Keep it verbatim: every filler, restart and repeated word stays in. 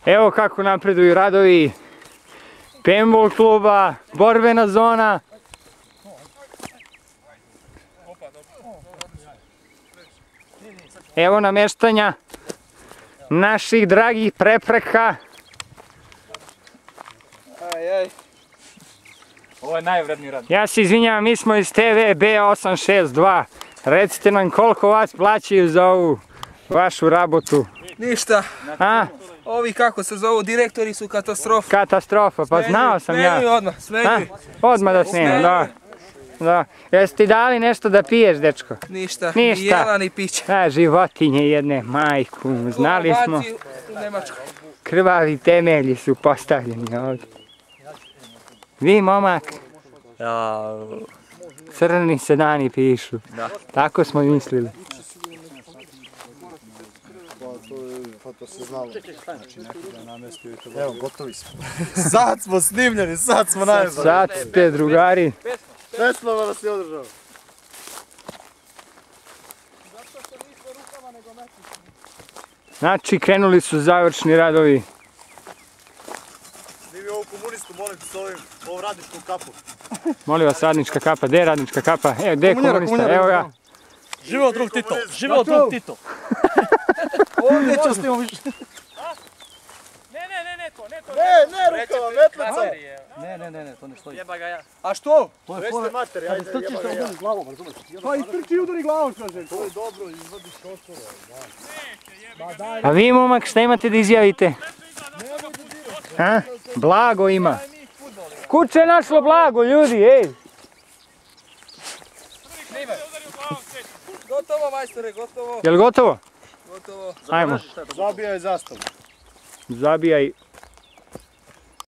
Evo kako napreduju radovi paintball kluba, borbena zona. Evo nameštanja naših dragih prepreka. Ovo je najvredniji rad. Ja se izvinjavam, mi smo iz T V B osam šest dva. Recite nam koliko vas plaćaju za ovu vašu rabotu. Ništa. A? Ovi kako se zovu, direktori su katastrofa. Katastrofa, pa znao sam ja. Smenjuj odmah, smenjuj. Odmah da snimam, da. Da. Jesi ti dali nešto da piješ, dečko? Ništa, Ništa. ni jela ni pića. Da, životinje jedne, majku, znali smo. Baci u Nemačku. Krvavi temelji su postavljeni ovdje. Vi, momak, crni se dani pišu. Tako smo mislili. To se znalo. Evo, gotovi smo. Sad smo snimljeni, sad smo najbolji. Sad ste drugari. Veslova nas je održao. Znači, krenuli su završni radovi. Snimi ovu komunistu, molim te s ovim, ovom radničkom kapom. Molim vas, radnička kapa, gdje je radnička kapa? Evo, gdje je komunista? Evo ga. Živeo drug Tito, živeo drug Tito. Ovdje ću snimamo više. Ne, ne, ne, ne to, ne to. Ne, ne, rukava, metlica. Ne, ne, ne, ne, to ne stoji. Jeba ga ja. A što? Recite mater, ajde, jeba ga ja. glavom, razumeš? Pa istrči i udari glavom, kažem. To je dobro, izvadiš otvore. A vi, momak, šta imate da izjavite? Ha? Blago ima. Kuće je našlo blago, ljudi, ej! Gotovo, majstore, gotovo. Jel gotovo? Gotovo. Ajmo. Zabijaj zastavu. Zabijaj